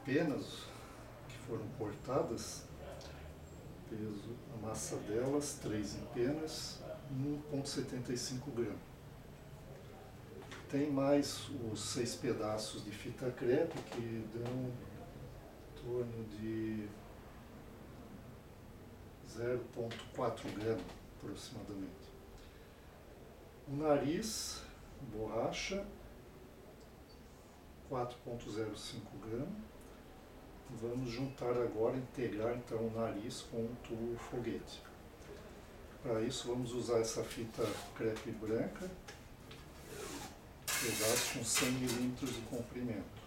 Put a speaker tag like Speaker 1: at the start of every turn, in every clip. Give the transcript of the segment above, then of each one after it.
Speaker 1: penas que foram cortadas, peso, a massa delas, 3 empenas, 1,75 gramas. Tem mais os 6 pedaços de fita crepe que dão em torno de 0,4 gramas aproximadamente. O nariz, borracha, 4,05 gramas. Vamos juntar agora, integrar então o nariz com o tubo foguete. Para isso vamos usar essa fita crepe branca, pedaço com 100 milímetros de comprimento.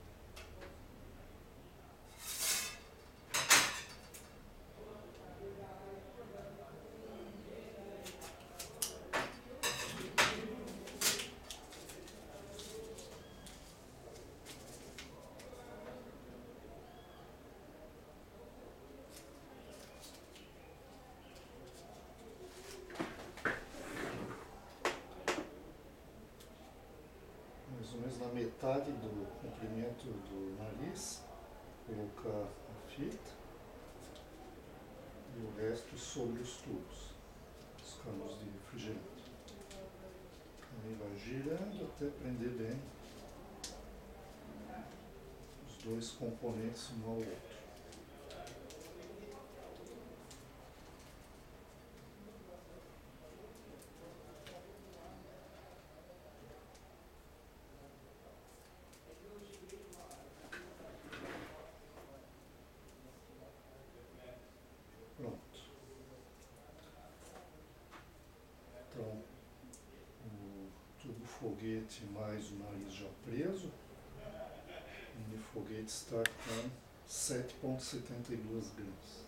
Speaker 1: Mais ou menos na metade do comprimento do nariz, colocar a fita e o resto sobre os tubos, os canos de refrigerante. Aí vai girando até prender bem os dois componentes um ao outro. Pronto. Então, o tubo foguete mais o nariz já preso, o mini foguete está com 7,72 gramas.